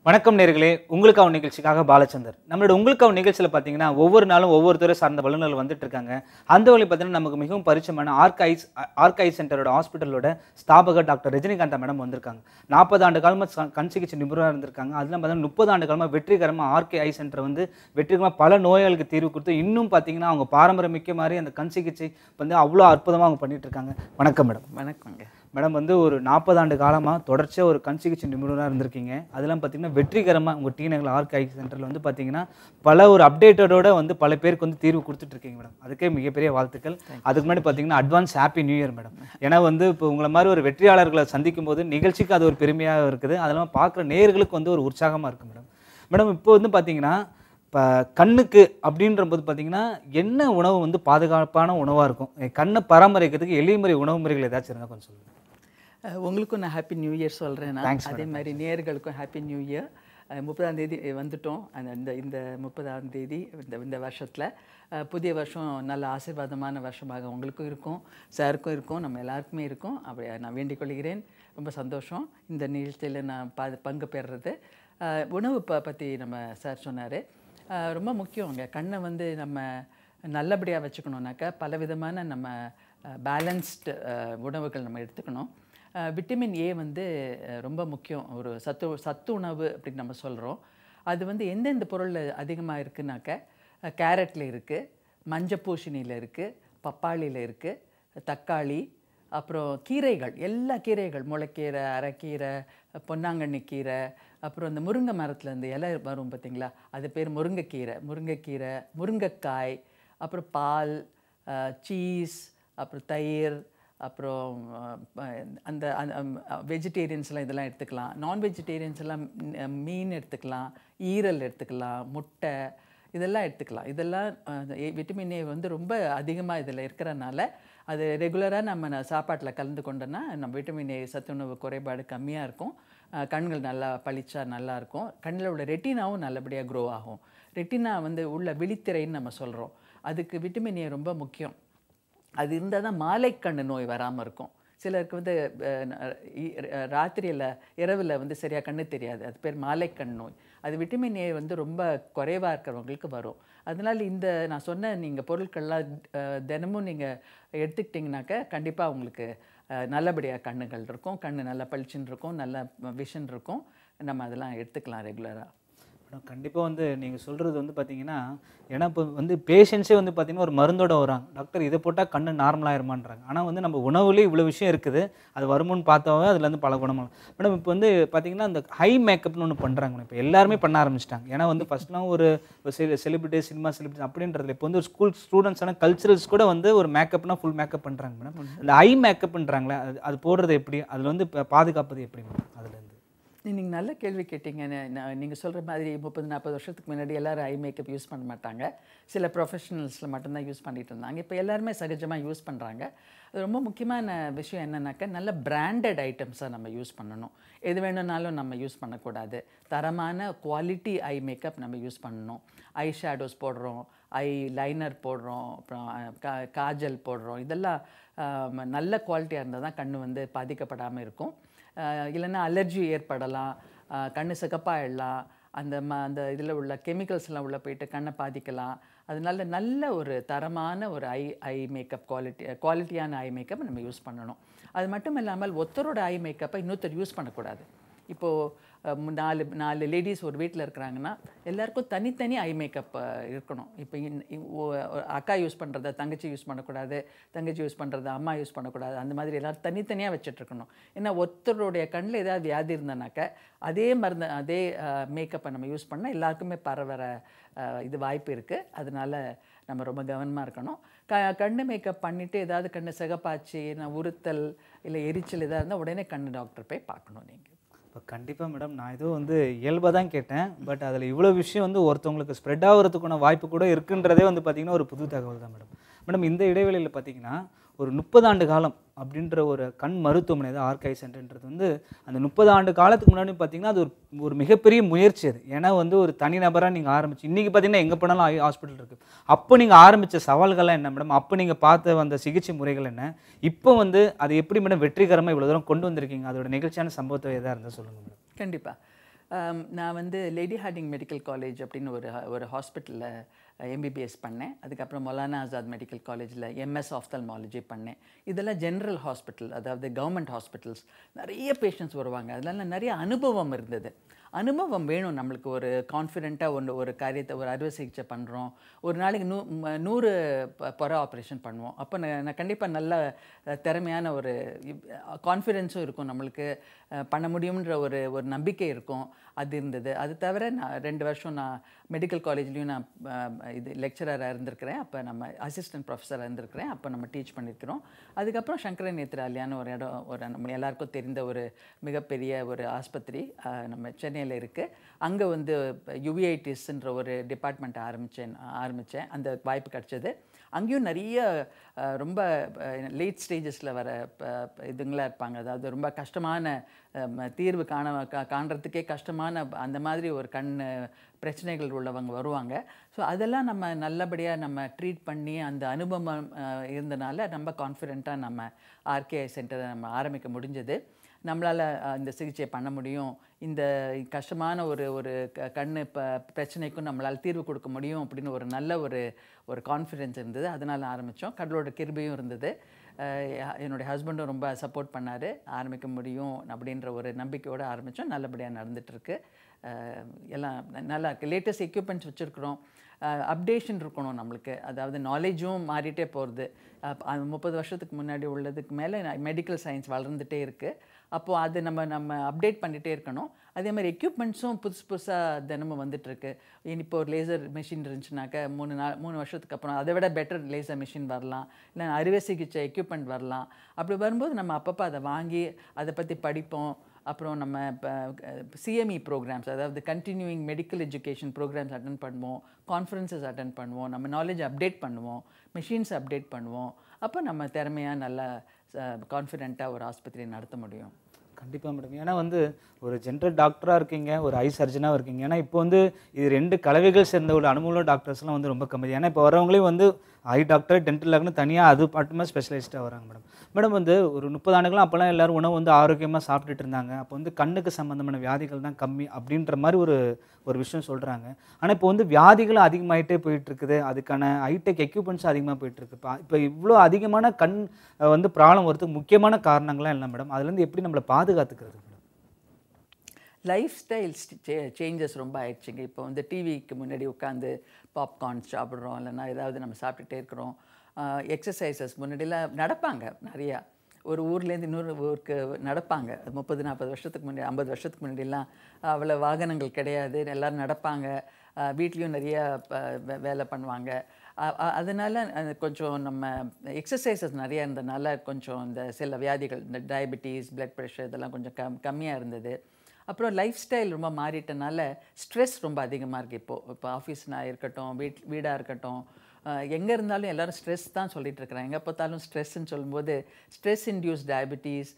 வணக்கம் நேயர்களே, உங்களுக்காக நிகழ்ச்சிக்காக பாலச்சந்தர். நம்மளோட உங்களுக்காக நிகழ்ச்சியில் பார்த்தீங்கன்னா ஒவ்வொரு நாளும் ஒவ்வொரு துறை சார்ந்த வல்லுநர்கள் வந்துட்டு இருக்காங்க. அந்த வழி பார்த்தீங்கன்னா நமக்கு மிகவும் பரிச்சயமான ஆர்க் ஐ சென்டரோட ஹாஸ்பிட்டலோட ஸ்தாபகர் டாக்டர் ரஜினிகாந்தா மேடம் வந்திருக்காங்க. 40 ஆண்டு காலமாக கண் சிகிச்சை நிபுணராக இருந்திருக்காங்க. அதெல்லாம் பார்த்தீங்கன்னா 30 ஆண்டு காலமாக வெற்றிகரமாக ஆர்க்-ஐ சென்டர் வந்து வெற்றிகரமாக பல நோயாளிகளுக்கு தீர்வு கொடுத்து இன்னும் பார்த்தீங்கன்னா அவங்க பாரம்பரியமிக்க மாதிரி அந்த கண் சிகிச்சை வந்து அவ்வளோ அற்புதமாக அவங்க பண்ணிட்டு இருக்காங்க. வணக்கம் மேடம். வணக்கங்க மேடம். வந்து ஒரு 40 ஆண்டு காலமாக தொடர்ச்சியாக ஒரு கண் சிகிச்சை நிபுணராக இருந்திருக்கீங்க. அதெல்லாம் பார்த்தீங்கன்னா வெற்றிகரமாக உங்கள் நகர் ஆர்க்-ஐ சென்டரில் வந்து பார்த்தீங்கன்னா பல ஒரு அப்டேட்டடோட வந்து பல பேருக்கு வந்து தீர்வு கொடுத்துட்ருக்கீங்க மேடம். அதுக்கே மிகப்பெரிய வாழ்த்துக்கள். அதுக்கு முன்னாடி பார்த்தீங்கன்னா advance happy new year madam. ஏன்னா வந்து இப்போ உங்களை மாதிரி ஒரு வெற்றியாளர்களை சந்திக்கும் போது நிகழ்ச்சிக்கு அது ஒரு பெருமையாக இருக்குது. அதெல்லாம் பார்க்குற நேயர்களுக்கு வந்து ஒரு உற்சாகமாக இருக்குது மேடம். மேடம் இப்போ வந்து பார்த்தீங்கன்னா இப்போ கண்ணுக்கு அப்படின்ற போது பார்த்தீங்கன்னா என்ன உணவு வந்து பாதுகாப்பான உணவாக இருக்கும்? கண்ணை பராமரிக்கிறதுக்கு எளிய முறை உணவு முறைகள் ஏதாச்சும் இருந்தால் கொஞ்சம் சொல்லுங்கள். உங்களுக்கும் நான் ஹாப்பி நியூ இயர் சொல்கிறேன். அதே மாதிரி நேயர்களுக்கும் ஹாப்பி நியூ இயர். 30ஆம் தேதி வந்துட்டோம். அந்த இந்த 30ஆம் தேதி இந்த வருஷத்தில் புதிய வருஷம் நல்ல ஆசீர்வாதமான வருஷமாக உங்களுக்கும் இருக்கும், சாருக்கும் இருக்கும், நம்ம எல்லாருக்குமே இருக்கும். அப்படி நான் வேண்டிக் கொள்கிறேன். ரொம்ப சந்தோஷம் இந்த நிகழ்ச்சியில் நான் பங்கு பெறுறது. உணவு பற்றி நம்ம சார் சொன்னார். ரொம்ப முக்கியங்க. கண்ணை வந்து நம்ம நல்லபடியாக வச்சுக்கணுன்னாக்கா பலவிதமான நம்ம பேலன்ஸ்டு உணவுகள் நம்ம எடுத்துக்கணும். விட்டமின் ஏ வந்து ரொம்ப முக்கியம். ஒரு சத்து உணவு அப்படின்னு நம்ம சொல்கிறோம். அது வந்து எந்தெந்த பொருளில் அதிகமாக இருக்குனாக்க கேரட்டில் இருக்குது, மஞ்சப்பூசணியில் இருக்குது, பப்பாளியில் இருக்குது, தக்காளி, அப்புறம் கீரைகள், எல்லா கீரைகள், முளைக்கீரை, அரைக்கீரை, பொன்னாங்கண்ணி கீரை, அப்புறம் இந்த முருங்கை மரத்தில் இந்த இலை வரும் பார்த்திங்களா, அது பேர் முருங்கைக்கீரை, முருங்கைக்காய், அப்புறம் பால், சீஸ், அப்புறம் தயிர், அப்புறம் அந்த வெஜிடேரியன்ஸ்லாம் இதெல்லாம் எடுத்துக்கலாம். நான் வெஜிடேரியன்ஸ் எல்லாம் மீன் எடுத்துக்கலாம், ஈரல் எடுத்துக்கலாம், முட்டை இதெல்லாம் எடுத்துக்கலாம். இதெல்லாம் விட்டமின் ஏ வந்து ரொம்ப அதிகமாக இதில் இருக்கிறனால அது ரெகுலராக நம்ம சாப்பாட்டில் கலந்து கொண்டோன்னா நம்ம விட்டமின் ஏ சத்துணவு குறைபாடு கம்மியாக இருக்கும். கண்கள் நல்லா பளிச்சா நல்லாயிருக்கும். கண்ணில் உள்ள ரெட்டினாவும் நல்லபடியாக க்ரோ ஆகும். ரெட்டினா வந்து உள்ள விழித்திரைன்னு நம்ம சொல்கிறோம். அதுக்கு விட்டமின் ஏ ரொம்ப முக்கியம். அது இருந்தால் தான் மாலைக்கண்ணு நோய் வராமல் இருக்கும். சிலருக்கு வந்து இரவில் வந்து சரியாக கண்ணு தெரியாது. அது பேர் மாலைக்கண் நோய். அது விட்டமின் ஏ வந்து ரொம்ப குறைவாக இருக்கிறவங்களுக்கு வரும். அதனால் நான் சொன்ன நீங்கள் பொருட்கள்லாம் தினமும் நீங்கள் எடுத்துக்கிட்டிங்கனாக்க கண்டிப்பாக உங்களுக்கு நல்லபடியாக கண்ணுகள் இருக்கும். கண்ணு நல்லா பளிச்சுன்னு இருக்கும், நல்ல விஷன் இருக்கும். நம்ம அதெல்லாம் எடுத்துக்கலாம் ரெகுலராக. கண்டிப்பாக வந்து நீங்கள் சொல்கிறது வந்து பார்த்தீங்கன்னா, ஏன்னா இப்போ வந்து பேஷண்ட்ஸே வந்து பார்த்தீங்கன்னா ஒரு மருந்தோட வராங்க, டாக்டர் இதை போட்டால் கண்ணு நார்மலாகிருமான்றாங்க. ஆனால் வந்து நம்ம உணவுலேயே இவ்வளோ விஷயம் இருக்குது, அது வருமுன்னு பார்த்தாவே அதுலேருந்து பல குணமாக. மேடம் இப்போ வந்து பார்த்தீங்கன்னா அந்த ஹை மேக்கப்னு ஒன்று பண்ணுறாங்க. இப்போ எல்லாருமே பண்ண ஆரம்பிச்சிட்டாங்க. ஏன்னா வந்து ஃபஸ்ட்லாம் ஒரு செலிபிரிட்டி, சினிமா செலிபிரிட்டி அப்படின்றதுல இப்போ வந்து ஒரு ஸ்கூல் ஸ்டூடெண்ட்ஸான கல்ச்சரல்ஸ் கூட வந்து ஒரு மேக்கப்னா ஃபுல் மேக்கப் பண்ணுறாங்க மேடம். இந்த ஹை மேக்கப்ன்றாங்களே அது போடுறது எப்படி, அதில் வந்து பாதுகாப்பது எப்படி மேடம்? அதுலேருந்து நீங்கள் நல்ல கேள்வி கேட்டீங்க. நீங்கள் சொல்கிற மாதிரி 30-40 வருஷத்துக்கு முன்னாடி எல்லோரும் ஐ மேக்கப் யூஸ் பண்ண மாட்டாங்க. சில ப்ரொஃபஷனல்ஸில் மட்டும்தான் யூஸ் பண்ணிகிட்டு இருந்தாங்க. இப்போ எல்லாருமே சகஜமாக யூஸ் பண்ணுறாங்க. அது ரொம்ப முக்கியமான விஷயம் என்னன்னாக்கா நல்ல பிராண்டட் ஐட்டம்ஸாக நம்ம யூஸ் பண்ணணும். எது வேணும்னாலும் நம்ம யூஸ் பண்ணக்கூடாது. தரமான குவாலிட்டி ஐ மேக்கப் நம்ம யூஸ் பண்ணணும். ஐ ஷேடோஸ் போடுறோம், ஐ லைனர் போடுறோம், அப்புறம் காஜல் போடுறோம். இதெல்லாம் நல்ல குவாலிட்டியாக இருந்தால் தான் கண் வந்து பாதிக்கப்படாமல் இருக்கும். இல்லைன்னா அலர்ஜி ஏற்படலாம், கண் சிகப்பாயிடலாம், அந்த இதில் உள்ள கெமிக்கல்ஸ்லாம் உள்ளே போயிட்டு கண்ணை பாதிக்கலாம். அதனால நல்ல ஒரு தரமான ஒரு ஐ மேக்கப் குவாலிட்டியான ஐ மேக்கப் நம்ம யூஸ் பண்ணணும். அது மட்டும் இல்லாமல் ஒருத்தரோட ஐ மேக்கப்பை இன்னொருத்தர் யூஸ் பண்ணக்கூடாது. இப்போது 4 லேடிஸ் ஒரு வீட்டில் இருக்கிறாங்கன்னா எல்லாருக்கும் தனித்தனி ஐ மேக்கப் இருக்கணும். இப்போ அக்கா யூஸ் பண்ணுறத தங்கச்சி யூஸ் பண்ணக்கூடாது, தங்கச்சி யூஸ் பண்ணுறத அம்மா யூஸ் பண்ணக்கூடாது. அந்த மாதிரி எல்லோரும் தனித்தனியாக வச்சிட்ருக்கணும். ஏன்னா ஒருத்தருடைய கண்ணில் ஏதாவது வியாதி இருந்தனாக்கா அதே மேக்கப்பை நம்ம யூஸ் பண்ணால் எல்லாருக்குமே பரவற இது வாய்ப்பு இருக்குது. அதனால் நம்ம ரொம்ப கவனமாக இருக்கணும். கண்ணு மேக்கப் பண்ணிவிட்டு ஏதாவது கண்ணு சிகப்பாச்சு, உறுத்தல் இல்லை எரிச்சல் எதாவது இருந்தால் உடனே கண்ணு டாக்டர் போய் பார்க்கணும். நீங்கள் இப்போ கண்டிப்பாக மேடம், நான் ஏதோ வந்து இயல்பாக தான் கேட்டேன். பட் அதில் இவ்வளோ விஷயம் வந்து ஒருத்தவங்களுக்கு ஸ்ப்ரெட் ஆகிறதுக்கான வாய்ப்பு கூட இருக்குன்றதே வந்து பார்த்திங்கன்னா ஒரு புது தகவல் தான் மேடம். மேடம் இந்த இடைவெளியில் பார்த்திங்கன்னா ஒரு 30 ஆண்டு காலம் அப்படின்ற ஒரு கண் மருத்துவமனை தான் ஆர்க்-ஐ சென்டர்ன்றது வந்து அந்த 30 ஆண்டு காலத்துக்கு முன்னாடி பார்த்திங்கன்னா அது ஒரு மிகப்பெரிய முயற்சி அது. ஏன்னா வந்து ஒரு தனிநபராக நீங்கள் ஆரம்பிச்சு இன்றைக்கி பார்த்திங்கன்னா எங்கே போனாலும் ஹாஸ்பிட்டல் இருக்குது. அப்போ நீங்கள் ஆரம்பித்த சவால்கள்லாம் என்ன மேடம்? அப்போ நீங்கள் பார்த்த அந்த சிகிச்சை முறைகள் என்ன? இப்போ வந்து அது எப்படி மேடம் வெற்றிகரமாக இவ்வளோ தூரம் கொண்டு வந்திருக்கீங்க? அதோட நிகழ்ச்சியான சம்பவத்தை எதாக இருந்தால் சொல்லுங்கள் மேடம். கண்டிப்பாக. நான் வந்து லேடி ஹார்டிங் மெடிக்கல் காலேஜ் அப்படின்னு ஒரு ஹாஸ்பிட்டலில் MBBS பண்ணேன். அதுக்கப்புறம் மௌலானா ஆசாத் மெடிக்கல் காலேஜில் MS ஆஃப்தல்மாலஜி பண்ணேன். இதெல்லாம் ஜென்ரல் ஹாஸ்பிட்டல், அதாவது கவர்மெண்ட் ஹாஸ்பிட்டல்ஸ். நிறைய பேஷண்ட்ஸ் வருவாங்க. அதெல்லாம் நிறைய அனுபவம் இருந்தது. அனுபவம் வேணும் நம்மளுக்கு. ஒரு கான்ஃபிடென்ட்டாக ஒரு காரியத்தை, ஒரு அறுவை சிகிச்சை பண்ணுறோம், ஒரு நாளைக்கு 100 பொற ஆப்ரேஷன் பண்ணுவோம். அப்போ நான் கண்டிப்பாக நல்ல திறமையான ஒரு கான்ஃபிடென்ஸும் இருக்கும் நம்மளுக்கு, பண்ண முடியுன்ற ஒரு நம்பிக்கை இருக்கும். அது இருந்தது. அது தவிர நான் 2 வருஷம் நான் மெடிக்கல் காலேஜ்லேயும் நான் இது லெக்சரராக இருந்திருக்கிறேன். அப்போ நம்ம அசிஸ்டன்ட் ப்ரொஃபஸராக இருந்திருக்கிறேன். அப்போ நம்ம டீச் பண்ணியிருக்கிறோம். அதுக்கப்புறம் சங்கர நேத்ராலயான்னு ஒரு இடம், நம்ம எல்லாருக்கும் தெரிந்த ஒரு மிகப்பெரிய ஒரு ஆஸ்பத்திரி நம்ம சென்னையில் இருக்குது. அங்கே வந்து யுவிஐடிஸ்ன்ற ஒரு டிபார்ட்மெண்ட் ஆரம்பித்தேன். அந்த வாய்ப்பு கிடச்சிது. அங்கேயும் நிறைய ரொம்ப லேட் ஸ்டேஜஸில் வர இதுங்களாக இருப்பாங்க. அதாவது ரொம்ப கஷ்டமான தீர்வு காண்றதுக்கே கஷ்டமான அந்த மாதிரி ஒரு கண் பிரச்சனைகள் உள்ளவங்க வருவாங்க. ஸோ அதெல்லாம் நம்ம நல்லபடியாக நம்ம ட்ரீட் பண்ணி அந்த அனுபவம் இருந்தனால ரொம்ப கான்ஃபிடென்ட்டாக நம்ம RKI சென்டரை நம்ம ஆரம்பிக்க முடிஞ்சது. நம்மளால் இந்த சிகிச்சையை பண்ண முடியும், இந்த கஷ்டமான ஒரு கண் பிரச்சனைக்கும் நம்மளால் தீர்வு கொடுக்க முடியும் அப்படின்னு ஒரு நல்ல ஒரு கான்ஃபிடென்ஸ் இருந்தது. அதனால் ஆரம்பித்தோம். கடவுளோட கிருபையும் இருந்தது. என்னுடைய ஹஸ்பண்டும் ரொம்ப சப்போர்ட் பண்ணார். ஆரம்பிக்க முடியும் அப்படின்ற ஒரு நம்பிக்கையோடு ஆரம்பித்தோம். நல்லபடியாக நடந்துகிட்ருக்கு. எல்லாம் நல்லா லேட்டஸ்ட் எக்யூப்மெண்ட்ஸ் வச்சுருக்குறோம். அப்டேஷன் இருக்கணும் நம்மளுக்கு. அதாவது நாலேஜும் மாறிட்டே போகிறது. 30 வருஷத்துக்கு முன்னாடி உள்ளதுக்கு மேலே மெடிக்கல் சயின்ஸ் வளர்ந்துட்டே இருக்குது. அப்போது அது நம்ம அப்டேட் பண்ணிகிட்டே இருக்கணும். அதே மாதிரி எக்யூப்மெண்ட்ஸும் புதுசாக தினமும் வந்துட்டுருக்கு. இப்போ ஒரு லேசர் மிஷின் இருந்துச்சுனாக்கா 3 வருஷத்துக்கு அப்புறம் அதை விட பெட்டர் லேசர் மிஷின் வரலாம், இல்லை அறுவை சிகிச்சை எக்யூப்மெண்ட் வரலாம். அப்படி வரும்போது நம்ம அப்பப்போ அதை வாங்கி அதை பற்றி படிப்போம். அப்புறம் நம்ம இப்போ CME ப்ரோக்ராம்ஸ், அதாவது continuing medical education programs attend பண்ணுவோம், கான்ஃபரன்சஸ் அட்டன் பண்ணுவோம், நம்ம நாலேஜ் அப்டேட் பண்ணுவோம், மிஷின்ஸ் அப்டேட் பண்ணுவோம். அப்போ நம்ம திறமையாக நல்லா கான்ஃபிடென்ட்டாக ஒரு ஆஸ்பத்திரியை நடத்த முடியும். கண்டிப்பாக மேடம். ஏன்னா வந்து ஒரு ஜென்ரல் டாக்டராக இருக்கீங்க, ஒரு ஐ சர்ஜனாக இருக்கீங்க. ஏன்னா இப்போ வந்து இது 2 கலவைகள் சேர்ந்த ஒரு அனுபவம் டாக்டர்ஸ்லாம் வந்து ரொம்ப கம்மி. ஏன்னா இப்போ வரவங்களே வந்து ஐ டாக்டர், டென்டல் டாக்டர்னு தனியாக அது மட்டுமே ஸ்பெஷலிஸ்ட்டாக வராங்க மேடம். மேடம் வந்து ஒரு 30 ஆண்டுகளாக அப்போல்லாம் எல்லோரும் உணவு வந்து ஆரோக்கியமாக சாப்பிட்டுட்டு இருந்தாங்க. அப்போ வந்து கண்ணுக்கு சம்மந்தமான வியாதிகள் தான் கம்மி அப்படின்ற மாதிரி ஒரு விஷயம் சொல்கிறாங்க. ஆனால் இப்போ வந்து வியாதிகளும் அதிகமாகிட்டே போயிட்டுருக்குது. அதுக்கான ஹைடெக் எக்யூப்மெண்ட்ஸும் அதிகமாக போயிட்டுருக்கு. இப்போ இவ்வளோ அதிகமான கண் வந்து ப்ராப்ளம் வரதுக்கு முக்கியமான காரணங்கள்லாம் இல்லை மேடம். அதுலேருந்து எப்படி நம்மளை பாதுகாத்துக்கிறது மேடம்? லைஃப் ஸ்டைல்ஸ் சேஞ்சஸ் ரொம்ப ஆயிடுச்சுங்க. இப்போ வந்து டிவிக்கு முன்னாடி உட்காந்து பாப்கார்ன் சாப்பிட்றோம், இல்லைன்னா ஏதாவது நம்ம சாப்பிட்டுட்டே இருக்கிறோம். எக்ஸசைசஸ் முன்னாடிலாம் நடப்பாங்க நிறையா. ஒரு ஊர்லேருந்து இன்னொரு ஊருக்கு நடப்பாங்க. 30-40 வருஷத்துக்கு முன்னாடி, 50 வருஷத்துக்கு முன்னாடிலாம் அவ்வளோ வாகனங்கள் கிடையாது. எல்லோரும் நடப்பாங்க. வீட்லேயும் நிறையா வேலை பண்ணுவாங்க. அதனால் கொஞ்சம் நம்ம எக்ஸசைசஸ் நிறையா இருந்ததுனால கொஞ்சம் இந்த சில வியாதிகள், இந்த டயபெட்டிஸ், பிளட் ப்ரெஷர் இதெல்லாம் கொஞ்சம் கம்மியாக இருந்தது. அப்புறம் லைஃப் ஸ்டைல் ரொம்ப மாறிட்டனால ஸ்ட்ரெஸ் ரொம்ப அதிகமாக இருக்குது. இப்போ ஆஃபீஸ்னா இருக்கட்டும், வீடாக இருக்கட்டும், எங்கே இருந்தாலும் எல்லோரும் ஸ்ட்ரெஸ் தான் சொல்லிகிட்டு இருக்கிறாங்க. எங்கே பார்த்தாலும் ஸ்ட்ரெஸ்ன்னு சொல்லும்போது ஸ்ட்ரெஸ் இன்டியூஸ்ட் டயபெட்டிஸ்,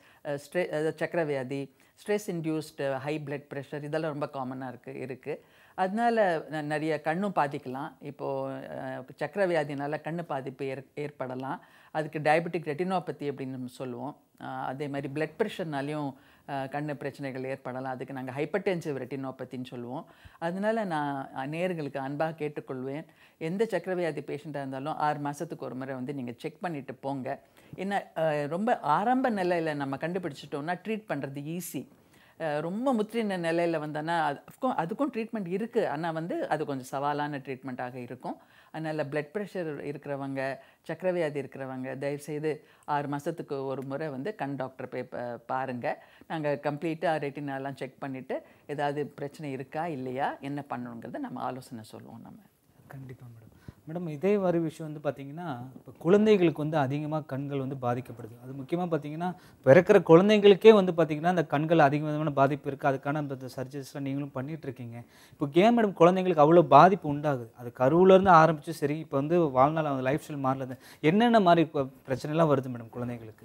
சக்கரை வியாதி, stress induced high blood pressure இதெல்லாம் ரொம்ப காமனாக இருக்குது. அதனால் நிறைய கண்ணும் பாதிக்கலாம். இப்போது சக்கரை வியாதினால கண் பாதிப்பு ஏற்படலாம். அதுக்கு டயபெட்டிக் ரெட்டினோபதி அப்படின்னு நம்ம சொல்லுவோம். அதே மாதிரி பிளட் ப்ரெஷர்னாலையும் கண் பிரச்சனைகள் ஏற்படலாம். அதுக்கு நாங்கள் ஹைப்பர்டென்சிவ் ரெட்டினோபதின்னு சொல்லுவோம். அதனால் நான் நேயர்களுக்கு அன்பாக கேட்டுக்கொள்வேன், எந்த சக்கரவியாதி பேஷண்ட்டாக இருந்தாலும் 6 மாதத்துக்கு ஒரு முறை வந்து நீங்கள் செக் பண்ணிவிட்டு போங்க. ஏன்னா ரொம்ப ஆரம்ப நிலையில் நம்ம கண்டுபிடிச்சிட்டோம்னா ட்ரீட் பண்ணுறது ஈஸி. ரொம்ப முற்றின நிலையில் வந்தோன்னா அதுக்கும் ட்ரீட்மெண்ட் இருக்குது. ஆனால் வந்து அது கொஞ்சம் சவாலான ட்ரீட்மெண்ட்டாக இருக்கும். அதனால் பிளட் ப்ரெஷர் இருக்கிறவங்க, சக்கரவியாதி இருக்கிறவங்க தயவுசெய்து 6 மாதத்துக்கு ஒரு முறை வந்து கண் டாக்டர் போய் பாருங்கள். நாங்கள் கம்ப்ளீட்டாக ரெட்டினாலாம் செக் பண்ணிவிட்டு ஏதாவது பிரச்சனை இருக்கா இல்லையா, என்ன பண்ணணுங்கிறத நம்ம ஆலோசனை சொல்லுவோம். நம்ம கண்டிப்பாக மேடம். மேடம் இதே மாதிரி விஷயம் வந்து பார்த்திங்கன்னா, இப்போ குழந்தைகளுக்கு வந்து அதிகமாக கண்கள் வந்து பாதிக்கப்படுது. அது முக்கியமாக பார்த்திங்கன்னா பிறக்கிற குழந்தைங்களுக்கே வந்து பார்த்திங்கன்னா அந்த கண்கள் அதிகமான பாதிப்பு இருக்குது. அதுக்கான அந்த சர்ஜரிஸ்லாம் நீங்களும் பண்ணிகிட்ருக்கீங்க. இப்போ ஏன் மேடம் குழந்தைங்களுக்கு அவ்வளோ பாதிப்பு உண்டாகுது? அது கருவிலேருந்து ஆரம்பித்து சரி, இப்போ வந்து வாழ்நாள் அவங்க லைஃப் ஸ்டைல் மாறல, என்னென்ன மாதிரி பிரச்சனைலாம் வருது மேடம் குழந்தைங்களுக்கு?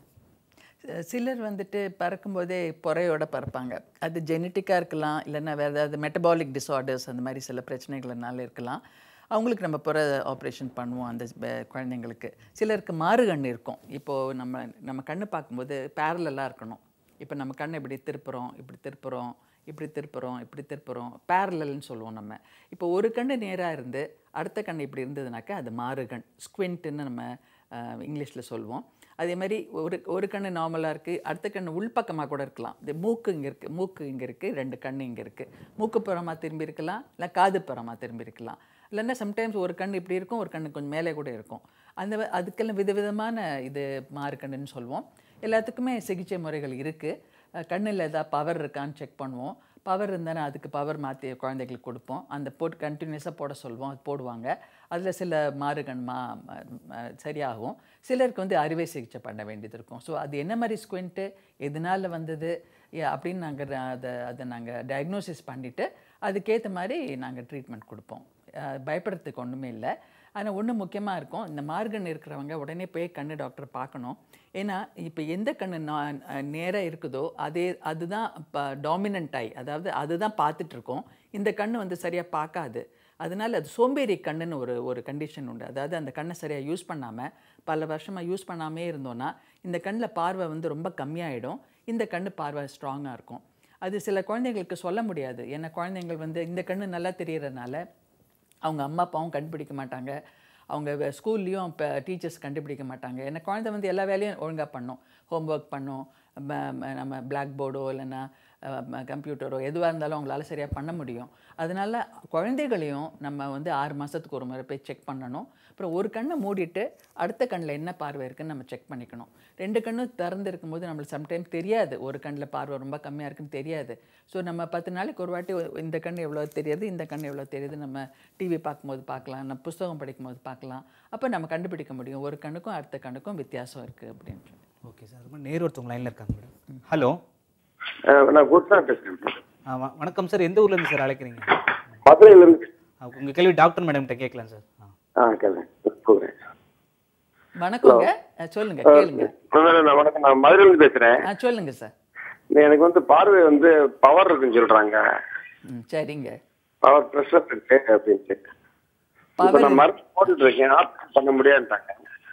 சிலர் வந்துட்டு பறக்கும்போதே பொறையோட பறப்பாங்க. அது ஜெனட்டிக்காக இருக்கலாம், இல்லைன்னா வேறு ஏதாவது மெட்டபாலிக் டிஸார்டர்ஸ் அந்த மாதிரி சில பிரச்சனைகள்னால இருக்கலாம். அவங்களுக்கு நம்ம புற ஆப்ரேஷன் பண்ணுவோம் அந்த குழந்தைங்களுக்கு. சிலருக்கு மாறு கண் இருக்கும். இப்போது நம்ம கண்ணு பார்க்கும்போது பேரலெல்லாம் இருக்கணும். இப்போ நம்ம கண்ணை இப்படி திருப்புறோம், இப்படி திருப்புறோம் பேரலல்னு சொல்லுவோம் நம்ம. இப்போ ஒரு கண்ணு நேராக இருந்து அடுத்த கண்ணு இப்படி இருந்ததுனாக்கா அது மாறுகண், ஸ்குவிண்ட்டுன்னு நம்ம இங்கிலீஷில் சொல்லுவோம். அதே மாதிரி ஒரு கண்ணு நார்மலாக இருக்குது, அடுத்த கண்ணு உள்பக்கமாக கூட இருக்கலாம். இது மூக்கு இங்கே இருக்குது, 2 கண்ணு இங்கே இருக்குது. மூக்கு புறமாக திரும்பி இருக்கலாம், இல்லை காது புறமாக திரும்பி இருக்கலாம். இல்லைன்னா சம்டைம்ஸ் ஒரு கண் இப்படி இருக்கும், ஒரு கண்ணு கொஞ்சம் மேலே கூட இருக்கும். அதுக்கெல்லாம் விதவிதமான இது மாறுகண்ணுன்னு சொல்லுவோம். எல்லாத்துக்குமே சிகிச்சை முறைகள் இருக்குது. கண்ணில் ஏதாவது பவர் இருக்கான்னு செக் பண்ணுவோம். பவர் இருந்தானே அதுக்கு பவர் மாற்றி குழந்தைகளுக்கு கொடுப்போம். அந்த போட்டு கண்டினியூஸாக போட சொல்லுவோம், அது போடுவாங்க. அதில் சில மாறுகண் சரியாகும். சிலருக்கு வந்து அறுவை சிகிச்சை பண்ண வேண்டியது இருக்கும். ஸோ அது என்ன மாதிரி ஸ்குவிண்ட்டு, எதனால் வந்தது அப்படின்னு நாங்கள் அதை நாங்கள் டயக்னோசிஸ் பண்ணிவிட்டு அதுக்கேற்ற மாதிரி நாங்கள் ட்ரீட்மெண்ட் கொடுப்போம். பயப்படுறதுக்கு ஒன்றுமே இல்லை. ஆனால் ஒன்று முக்கியமாக இருக்கும், இந்த மார்கன் இருக்கிறவங்க உடனே போய் கண்ணு டாக்டர் பார்க்கணும். ஏன்னா இப்போ எந்த கண்ணு நேராக இருக்குதோ அதுதான் இப்போ டாமினன்ட் ஐ, அதாவது அதுதான் பார்த்துட்ருக்கோம். இந்த கண்ணு வந்து சரியாக பார்க்காது. அதனால் அது சோம்பேறி கண்ணுன்னு ஒரு கண்டிஷன் உண்டு. அதாவது அந்த கண்ணை சரியாக யூஸ் பண்ணாமல் பல வருஷமாக யூஸ் பண்ணாமே இருந்தோன்னா இந்த கண்ணில் பார்வை வந்து ரொம்ப கம்மியாயிடும். இந்த கண்ணு பார்வை ஸ்ட்ராங்காக இருக்கும். அது சில குழந்தைங்களுக்கு சொல்ல முடியாது. ஏன்னா குழந்தைங்கள் வந்து இந்த கண்ணு நல்லா தெரியறதுனால அவங்க அம்மா அப்பாவும் கண்டுபிடிக்க மாட்டாங்க, அவங்க ஸ்கூல்லேயும் இப்போ டீச்சர்ஸ் கண்டுபிடிக்க மாட்டாங்க. ஏன்னா குழந்தை வந்து எல்லா வேலையும் ஒழுங்காக பண்ணும், ஹோம்ஒர்க் பண்ணும், நம்ம பிளாக் போர்டோ இல்லைன்னா கம்ப்யூட்டரோ எதுவாக இருந்தாலும் அவங்களால சரியாக பண்ண முடியும். அதனால் குழந்தைகளையும் நம்ம வந்து 6 மாதத்துக்கு ஒரு முறை போய் செக் பண்ணணும். அப்புறம் ஒரு கண்ணை மூடிட்டு அடுத்த கண்ணில் என்ன பார்வை இருக்குதுன்னு நம்ம செக் பண்ணிக்கணும். 2 கண்ணும் திறந்து இருக்கும்போது நம்மளுக்கு சம்டைம்ஸ் தெரியாது, ஒரு கண்ணில் பார்வை ரொம்ப கம்மியாக இருக்குன்னு தெரியாது. ஸோ நம்ம 10 நாளைக்கு ஒரு வாட்டி இந்த கண் எவ்வளோ தெரியுது, இந்த கண் எவ்வளோ தெரியுது நம்ம டிவி பார்க்கும்போது பார்க்கலாம், நம்ம புத்தகம் படிக்கும்போது பார்க்கலாம். அப்போ நம்ம கண்டுபிடிக்க முடியும் ஒரு கண்ணுக்கும் அடுத்த கண்ணுக்கும் வித்தியாசம் இருக்குது அப்படின்ட்டு. ஓகே சார், ரொம்ப நேர் ஒருத்தவங்க லைனில் இருக்காங்க மேடம். ஹலோ, நான் குட்னா பேசுகிறேன். வணக்கம் சார், எந்த ஊர்லேருந்து சார் அழைக்கிறீங்க? மதுரையிலேருந்து. உங்கள் கேள்வி டாக்டர் மேடம்கிட்ட கேட்கலாம் சார். வணக்கங்க, சொல்லுங்க, கேளுங்க. வணக்கம், நான் மதுரையிலேருந்து பேசுகிறேன். சொல்லுங்க சார். எனக்கு வந்து பார்வை வந்து பவர் இருக்குன்னு சொல்கிறாங்க. சரிங்க. பவர் ப்ரெஷர் இருக்கு அப்படின்ட்டு நான் மருந்து போட்டுட்டு இருக்கேன், ஆப்ரேஷன் பண்ண முடியாதுட்டாங்க.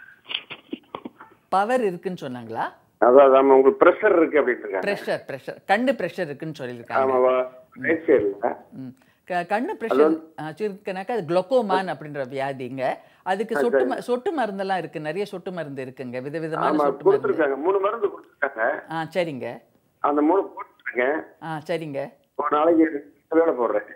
பவர் இருக்குன்னு சொன்னாங்களா? அதாவது உங்களுக்கு ப்ரெஷர் இருக்கு அப்படின்னு ப்ரெஷர் கண்ணு ப்ரெஷர் இருக்குன்னு சொல்லியிருக்காங்க. கண்ணு ப்ரெஷர் இருக்குனாக்கா அது குளோக்கோமான் அப்படின்ற வியாதிங்க. அதுக்கு சொட்டு மருந்தெல்லாம் இருக்கு, நிறைய சொட்டு மருந்து இருக்குங்க, விதவிதமான சொட்டு மருந்து. 3 மருந்து கொடுத்துருக்காங்க. சரிங்க. அந்த 3 போட்டுருக்கேன். சரிங்க. ஒரு நாளைக்கு 2 வேளை போடுறேன்.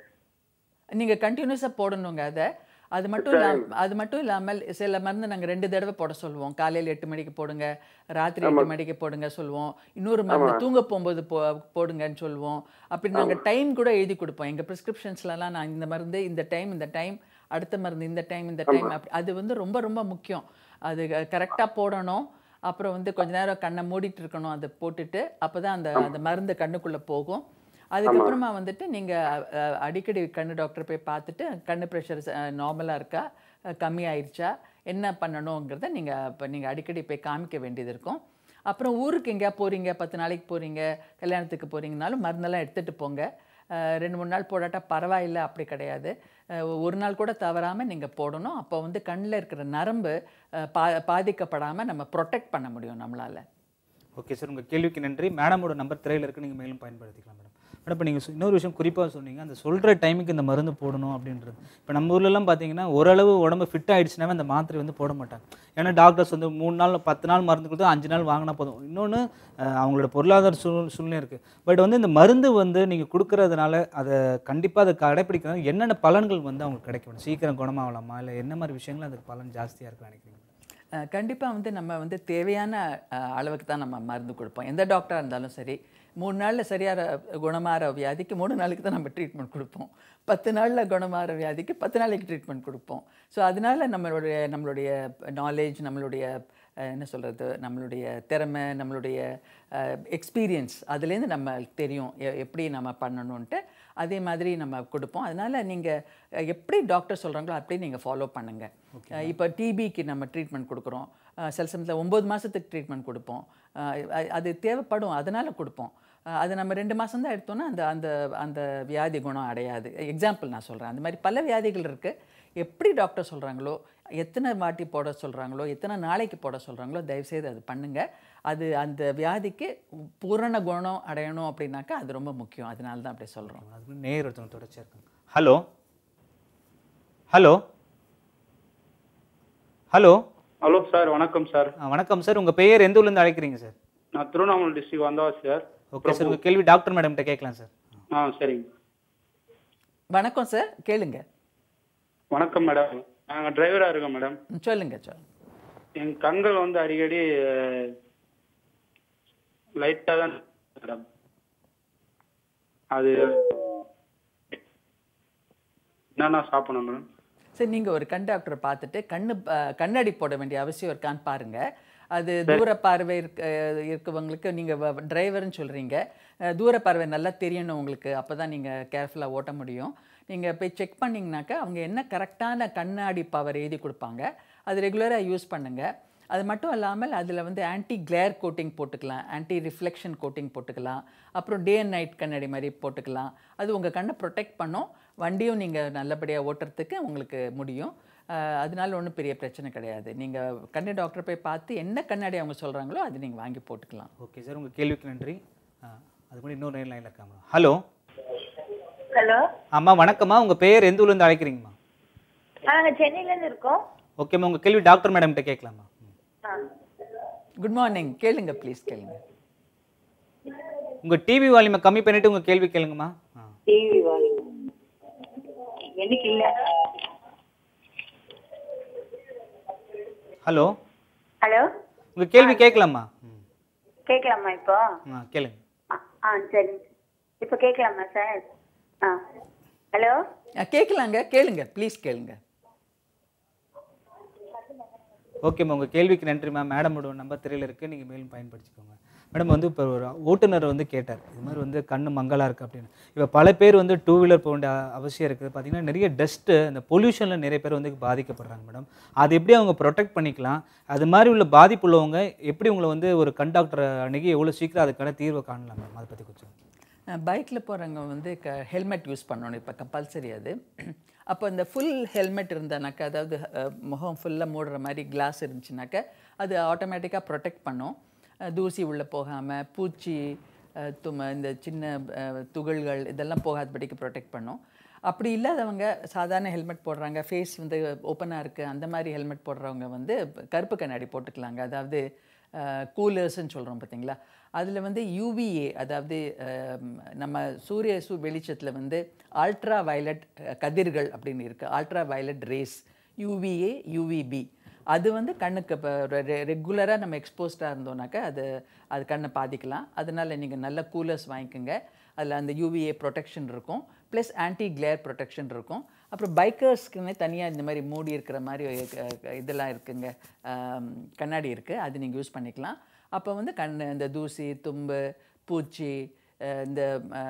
நீங்க கண்டினியூஸா போடணுங்க. அது மட்டும் இல்லாமல் சில மருந்து நாங்கள் 2 தடவை போட சொல்லுவோம். காலையில் 8 மணிக்கு போடுங்க, ராத்திரி 8 மணிக்கு போடுங்க சொல்லுவோம். இன்னொரு மருந்து தூங்க போகும்போது போடுங்கன்னு சொல்லுவோம். அப்படி நாங்கள் டைம் கூட எழுதி கொடுப்போம். எங்கள் ப்ரிஸ்கிரிப்ஷன்ஸ்லாம் நான் இந்த மருந்து இந்த டைம், அடுத்த மருந்து இந்த டைம் அப்படி. அது வந்து ரொம்ப ரொம்ப முக்கியம். அது கரெக்டாக போடணும். அப்புறம் வந்து கொஞ்ச நேரம் கண்ணை மூடிட்டு இருக்கணும். அதை போட்டுட்டு அப்போ தான் அந்த மருந்து கண்ணுக்குள்ளே போகும். அதுக்கப்புறமா வந்துட்டு நீங்கள் அடிக்கடி கண்ணு டாக்டர் போய் பார்த்துட்டு கண்ணு ப்ரெஷர் நார்மலாக இருக்கா, கம்மியாயிருச்சா, என்ன பண்ணணுங்கிறத நீங்கள் அடிக்கடி போய் காமிக்க வேண்டியது இருக்கும். அப்புறம் ஊருக்கு எங்கேயா போகிறீங்க, 10 நாளைக்கு போகிறீங்க, கல்யாணத்துக்கு போகிறீங்கனாலும் மருந்தெல்லாம் எடுத்துகிட்டு போங்க. 2-3 நாள் போடாட்டா பரவாயில்லை, அப்படி கிடையாது. ஒரு நாள் கூட தவறாமல் நீங்கள் போடணும். அப்போ வந்து கண்ணில் இருக்கிற நரம்பு பாதிக்கப்படாமல் நம்ம ப்ரொடெக்ட் பண்ண முடியும் நம்மளால். ஓகே சார், உங்கள் கேள்விக்கு நன்றி. மேடமோட நம்பர் திரையில் இருக்குது, நீங்கள் மேலும் பயன்படுத்திக்கலாம் மேடம். மேடம், இப்போ நீங்கள் இன்னொரு விஷயம் குறிப்பாக சொன்னீங்க, அந்த சொல்கிற டைமுக்கு இந்த மருந்து போடணும் அப்படின்றது. இப்போ நம்ம ஊர்லலாம் பார்த்தீங்கன்னா ஓரளவு உடம்பு ஃபிட் ஆகிடுச்சுனாவே அந்த மாத்திரை வந்து போட மாட்டாங்க. ஏன்னா டாக்டர்ஸ் வந்து 3 நாள் 10 நாள் மருந்து கொடுத்து 5 நாள் வாங்கினா போதும். இன்னொன்று அவங்களோட பொருளாதார சூழ்நிலை இருக்குது. பட் வந்து இந்த மருந்து வந்து நீங்கள் கொடுக்குறதுனால அதை கண்டிப்பாக அதை கடைப்பிடிக்கிறது என்னென்ன பலன்கள் வந்து அவங்களுக்கு கிடைக்கும்? சீக்கிரம் குணமாகலாமா, இல்லை என்ன மாதிரி விஷயங்கள் அதுக்கு பலன் ஜாஸ்தியாக இருக்குன்னு நினைக்கிறீங்க? கண்டிப்பாக வந்து நம்ம வந்து தேவையான அளவுக்கு தான் நம்ம மருந்து கொடுப்போம். எந்த டாக்டராக இருந்தாலும் சரி, 3 நாளில் சரியாக குணமாகிற வியாதிக்கு 3 நாளைக்கு தான் நம்ம ட்ரீட்மெண்ட் கொடுப்போம். 10 நாளில் குணமாகிற வியாதிக்கு 10 நாளைக்கு ட்ரீட்மெண்ட் கொடுப்போம். ஸோ அதனால் நம்மளுடைய நாலேஜ், நம்மளுடைய என்ன சொல்கிறது, நம்மளுடைய திறமை, நம்மளுடைய எக்ஸ்பீரியன்ஸ், அதுலேருந்து நம்ம தெரியும் எப்படி நம்ம பண்ணணுன்ட்டு. அதே மாதிரி நம்ம கொடுப்போம். அதனால் நீங்கள் எப்படி டாக்டர் சொல்கிறாங்களோ அப்படியே நீங்கள் ஃபாலோ பண்ணுங்கள். இப்போ டிபிக்கு நம்ம ட்ரீட்மெண்ட் கொடுக்குறோம். சில சமயத்தில் 9 மாதத்துக்கு ட்ரீட்மெண்ட் கொடுப்போம். அது தேவைப்படும், அதனால் கொடுப்போம். அது நம்ம 2 மாதம் தான் எடுத்தோன்னா அந்த வியாதி குணம் அடையாது. எக்ஸாம்பிள் நான் சொல்கிறேன். அந்த மாதிரி பல வியாதிகள் இருக்குது. எப்படி டாக்டர் சொல்கிறாங்களோ, எத்தனை வாட்டி போட சொல்கிறாங்களோ, எத்தனை நாளைக்கு போட சொல்கிறாங்களோ, தயவுசெய்து அது பண்ணுங்கள். அது அந்த வியாதிக்கு பூரண குணம் அடையணும் அப்படின்னாக்கா அது ரொம்ப முக்கியம். அதனால தான் அப்படி சொல்கிறோம். அது நேர் ஒருத்தவங்க தொடர்ச்சியாக இருக்காங்க. Hello hello hello hello sir, வணக்கம் சார். வணக்கம் சார், உங்கள் பெயர் எந்த ஊர்லேருந்து அழைக்கிறீங்க சார்? நான் Tiruvannamalai district Vandavasi sir. Okay sir, உங்கள் கேள்வி டாக்டர் மேடம்கிட்ட கேட்கலாம் சார். சரிங்க. வணக்கம் சார், கேளுங்க. வணக்கம் மேடம், நாங்கள் டிரைவராக இருக்கோம் மேடம். சொல்லுங்க. என் கண்கள் வந்து அடிக்கடி லைட்டாக தான் மேடம். அது என்னென்ன சாப்பிடணும் மேடம்? சரி, நீங்கள் ஒரு கண் டாக்டரை பார்த்துட்டு கண்ணாடி போட வேண்டிய அவசியம் இருக்கான்னு பாருங்கள். அது தூர பார்வை இருக்கவங்களுக்கு, நீங்கள் டிரைவர்னு சொல்கிறீங்க, தூர பார்வை நல்லா தெரியணும் உங்களுக்கு, அப்போ தான் நீங்கள் கேர்ஃபுல்லாக ஓட்ட முடியும். நீங்கள் போய் செக் பண்ணிங்கனாக்கா அவங்க என்ன கரெக்டான கண்ணாடி பவர் எழுதி கொடுப்பாங்க, அது ரெகுலராக யூஸ் பண்ணுங்கள். அது மட்டும் இல்லாமல் அதில் வந்து ஆன்டி கிளேர் கோட்டிங் போட்டுக்கலாம், ஆன்டி ரிஃப்ளெக்ஷன் கோட்டிங் போட்டுக்கலாம், அப்புறம் டே அண்ட் நைட் கண்ணாடி மாதிரி போட்டுக்கலாம். அது உங்கள் கண்ணை ப்ரொடெக்ட் பண்ணும், வண்டியும் நீங்கள் நல்லபடியாக ஓட்டுறதுக்கு உங்களுக்கு முடியும். அதனால ஒன்றும் பெரிய பிரச்சனை கிடையாது. நீங்கள் கண்ணு டாக்டர் போய் பார்த்து என்ன கண்ணாடி அவங்க சொல்கிறாங்களோ அது நீங்கள் வாங்கி போட்டுக்கலாம். ஓகே சார், உங்கள் கேள்விக்கு நன்றி. அது கூட இன்னொரு லைனில் இருக்காங்க. ஹலோ ஹலோ அம்மா வணக்கம்மா, உங்கள் பெயர் எந்த ஊர்லேருந்து அழைக்கிறீங்கம்மா? நாங்கள் சென்னையிலேருந்து இருக்கோம். ஓகேம்மா, உங்கள் கேள்வி டாக்டர் மேடம்கிட்ட கேட்கலாமா? குட் மார்னிங், கேளுங்க ப்ளீஸ் கேளுங்க. உங்கள் டிவி வால்யூமை கம்மி பண்ணிவிட்டு உங்கள் கேள்வி கேளுங்கம்மா. டிவி வால்யூம் எனக்கு இல்லை. ஹலோ ஹலோ, உங்கள் கேள்வி கேட்கலாமா? கேட்கலாமா இப்போ? கேளுங்க. சரி, இப்போ கேட்கலாமா சார்? ஹலோ, கேட்கலாங்க, கேளுங்க ப்ளீஸ் கேளுங்க. ஓகேம்மா, உங்கள் கேள்விக்கு நன்றிம்மா. மேடமோட நம்பர் திரையில் இருக்குது, நீங்கள் மேலும் பயன்படுத்திக்கோங்க. மேடம் வந்து இப்போ ஒரு ஓட்டுநர் வந்து கேட்டார், இது மாதிரி வந்து கண்ணு மங்கலாக இருக்குது அப்படின்னு. இப்போ பல பேர் வந்து டூ வீலர் போக வேண்டிய அவசியம் இருக்குது. பார்த்திங்கன்னா நிறைய டஸ்ட்டு, இந்த பொல்யூஷனில் நிறைய பேர் வந்து பாதிக்கப்படுறாங்க மேடம். அது எப்படி அவங்க ப்ரொடெக்ட் பண்ணிக்கலாம்? அது மாதிரி உள்ள பாதிப்பு உள்ளவங்க எப்படி உங்களை வந்து ஒரு கண் டாக்டரை அணுகி எவ்வளோ சீக்கிரம் அதுக்கான தீர்வை காணலாம் மேடம்? அதை பற்றி கொஞ்சம். பைக்கில் போகிறவங்க வந்து ஹெல்மெட் யூஸ் பண்ணணும், இப்போ கம்பல்சரி அது. அப்போ இந்த ஃபுல் ஹெல்மெட் இருந்தானாக்கா, அதாவது முகம் ஃபுல்லாக மூடுற மாதிரி கிளாஸ் இருந்துச்சுனாக்கா அது ஆட்டோமேட்டிக்காக ப்ரொடெக்ட் பண்ணும். தூசி உள்ளே போகாமல், பூச்சி இந்த சின்ன துகள்கள் இதெல்லாம் போகாதபடிக்கு ப்ரொடெக்ட் பண்ணும். அப்படி இல்லாதவங்க சாதாரண ஹெல்மெட் போடுறாங்க, ஃபேஸ் வந்து ஓப்பனாக இருக்குது, அந்த மாதிரி ஹெல்மெட் போடுறவங்க வந்து கருப்பு கண்ணாடி போட்டுக்கலாங்க. அதாவது கூலர்ஸ்ன்னு சொல்கிறோம் பார்த்தீங்களா, அதில் வந்து யூவிஏ, அதாவது நம்ம சூரிய வெளிச்சத்தில் வந்து அல்ட்ரா வயலட் கதிர்கள் அப்படின்னு இருக்குது, ultraviolet rays, UVA UVB. அது வந்து கண்ணுக்கு இப்போ ரெகுலராக நம்ம எக்ஸ்போஸ்டாக இருந்தோம்னாக்கா அது கண்ணை பாதிக்கலாம். அதனால் நீங்கள் நல்ல கூலர்ஸ் வாங்கிக்கோங்க, அதில் அந்த யூவிஏ ப்ரொடெக்ஷன் இருக்கும், ப்ளஸ் ஆன்டி கிளேர் ப்ரொடெக்ஷன் இருக்கும். அப்புறம் பைக்கர்ஸ்க்குன்னே தனியாக இந்த மாதிரி மூடி இருக்கிற மாதிரி இதெல்லாம் இருக்குங்க, கண்ணாடி இருக்குது, அது நீங்கள் யூஸ் பண்ணிக்கலாம். அப்போ வந்து இந்த தூசி, தும்பு, பூச்சி, இந்த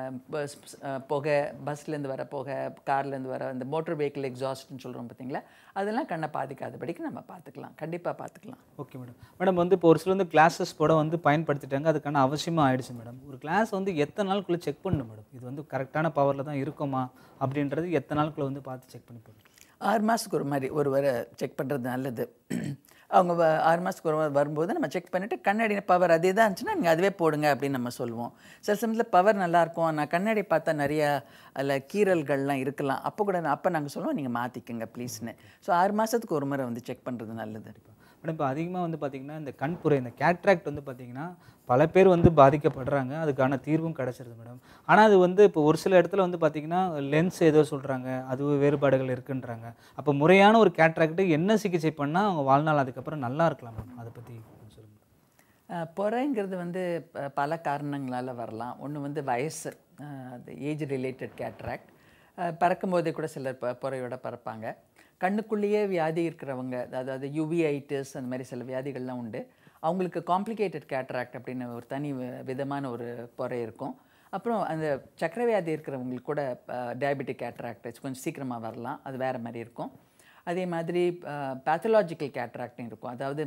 புகை, பஸ்லேருந்து வர புகை, கார்லேருந்து வர இந்த மோட்டர் வெஹிக்கிள் எக்ஸாஸ்ட்னு சொல்கிறோம் பார்த்தீங்களா, அதெல்லாம் கண்ணை பாதிக்காதபடிக்கு நம்ம பார்த்துக்கலாம், கண்டிப்பாக பார்த்துக்கலாம். Okay madam. மேடம் வந்து இப்போ ஒரு சில வந்து கிளாஸஸ் போட வந்து பயன்படுத்திட்டாங்க, அதுக்கான அவசியமாக ஆயிடுச்சு மேடம். ஒரு கிளாஸ் வந்து எத்தனை நாளுக்குள்ளே செக் பண்ணணும் மேடம்? இது வந்து கரெக்டான பவரில் தான் இருக்குமா அப்படின்றது எத்தனை நாளுக்குள்ளே வந்து பார்த்து செக் பண்ணி போடணும்? 6 மாதத்துக்கு ஒரு மாதிரி ஒரு வரை செக் பண்ணுறது நல்லது. அவங்க 6 மாதத்துக்கு ஒரு வரும்போது நம்ம செக் பண்ணிவிட்டு கண்ணாடி பவர் அதே தான் இருந்துச்சுன்னா நீங்கள் அதுவே போடுங்க அப்படின்னு நம்ம சொல்லுவோம். சில சமயத்தில் பவர் நல்லாயிருக்கும், நான் கண்ணாடி பார்த்தா நிறையா அதில் கீறல்கள்லாம் இருக்கலாம், அப்போ நாங்கள் சொல்லுவோம் நீங்கள் மாற்றிக்கங்க ப்ளீஸ்னு. ஸோ 6 மாதத்துக்கு ஒரு முறை வந்து செக் பண்ணுறது நல்லது. மேடம் இப்போ அதிகமாக வந்து பார்த்திங்கன்னா இந்த கண்புரை, இந்த கேட்ராக்ட் வந்து பார்த்திங்கன்னா பல பேர் வந்து பாதிக்கப்படுறாங்க, அதுக்கான தீர்வும் கிடச்சிருது மேடம். ஆனால் அது வந்து இப்போ ஒரு சில இடத்துல வந்து பார்த்திங்கன்னா லென்ஸ் ஏதோ சொல்கிறாங்க, அது வேறுபாடுகள் இருக்குன்றாங்க. அப்போ முறையான ஒரு கேட்ராக்ட்டு என்ன சிகிச்சை பண்ணால் அவங்க வாழ்நாள் அதுக்கப்புறம் நல்லா இருக்கலாம் மேடம்? அதை பற்றி சொல்லுங்கள். பொறைங்கிறது வந்து பல காரணங்களால் வரலாம். ஒன்று வந்து வயசு, அது ஏஜ் ரிலேட்டட் கேட்ராக்ட். பறக்கும்போதே கூட சிலர் பொறையோட பறப்பாங்க. கண்ணுக்குள்ளேயே வியாதி இருக்கிறவங்க, அதாவது யூவிஐட்டிஸ் அந்த மாதிரி சில வியாதிகள்லாம் உண்டு, அவங்களுக்கு காம்ப்ளிகேட்டட் கேட்ராக்ட் அப்படின்னு ஒரு தனி விதமான ஒரு பொறை இருக்கும். அப்புறம் அந்த சக்கரை வியாதி இருக்கிறவங்களுக்கு கூட டயபெட்டிக் கேட்ராக்ட் கொஞ்சம் சீக்கிரமாக வரலாம், அது வேறு மாதிரி இருக்கும். அதே மாதிரி பேத்தலாஜிக்கல் கேட்ராக்டும் இருக்கும், அதாவது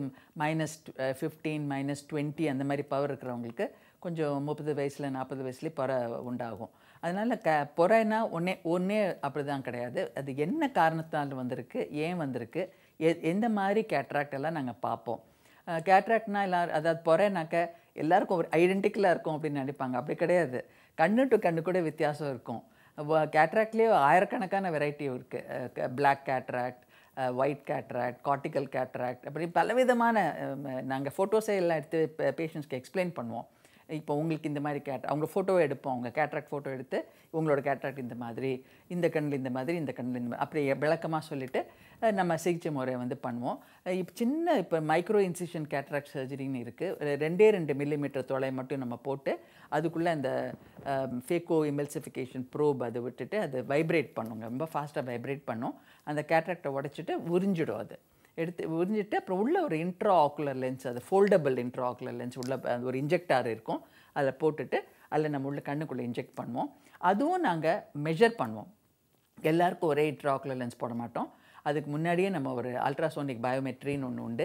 -15 -20 அந்த மாதிரி பவர் இருக்கிறவங்களுக்கு கொஞ்சம் 30 வயசில் 40 வயசுலேயே பொறை உண்டாகும். அதனால் பொறைனா ஒன்றே அப்படி தான் கிடையாது, அது என்ன காரணத்தால் வந்திருக்கு, ஏன் வந்திருக்கு, எந்த மாதிரி கேட்ராக்ட் எல்லாம் நாங்கள் பார்ப்போம். கேட்ராக்ட்னா எல்லாரும் அதாவது பொறைனாக்க எல்லாருக்கும் ஒரு ஐடென்டிக்கலாக இருக்கும் அப்படின்னு நினைப்பாங்க. அப்படி கிடையாது. கண்ணு டு கண்ணு கூட வித்தியாசம் இருக்கும். கேட்ராக்ட்லேயே ஆயிரக்கணக்கான வெரைட்டி இருக்குது. Black cataract, white cataract, cortical cataract, அப்படி பலவிதமான நாங்கள் ஃபோட்டோஸே எல்லாம் எடுத்து பேஷண்ட்ஸ்க்கு எக்ஸ்பிளைன் பண்ணுவோம். இப்போ உங்களுக்கு இந்த மாதிரி அவங்க ஃபோட்டோவை எடுப்போம். அவங்க கேட்ராக்ட் ஃபோட்டோ எடுத்து உங்களோட கேட்ராக்ட் இந்த மாதிரி, இந்த கண்ணில் இந்த மாதிரி, இந்த கண்ணில் இந்த மாதிரி, அப்படி விளக்கமாக சொல்லிவிட்டு நம்ம சிகிச்சை முறையை வந்து பண்ணுவோம். இப்போ மைக்ரோ இன்சிஷன் கேட்ராக்ட் சர்ஜரின்னு இருக்குது. 2 மில்லிமீட்டர் தொலை மட்டும் நம்ம போட்டு அதுக்குள்ளே அந்த ஃபேக்கோ எமல்சிஃபிகேஷன் ப்ரோப் அதை விட்டுட்டு அது வைப்ரேட் பண்ணுங்க. ரொம்ப ஃபாஸ்ட்டாக வைப்ரேட் பண்ணும். அந்த கேட்ராக்டை உடைச்சிட்டு உறிஞ்சிடும். அது எடுத்து உறிஞ்சிட்டு அப்புறம் உள்ள ஒரு இன்ட்ரா ஆக்குலர் லென்ஸ், அது ஃபோல்டபிள் இன்ட்ரா ஆக்குலர் லென்ஸ் உள்ள ஒரு இன்ஜெக்டார் இருக்கும். அதில் போட்டுட்டு அதில் நம்ம உள்ள கண்ணுக்குள்ளே இன்ஜெக்ட் பண்ணுவோம். அதுவும் நாங்கள் மெஷர் பண்ணுவோம். எல்லாருக்கும் ஒரே இன்ட்ரா ஆக்குலர் லென்ஸ் போட மாட்டோம். அதுக்கு முன்னாடியே நம்ம ஒரு அல்ட்ராசோனிக் பயோமெட்ரின்னு ஒன்று உண்டு.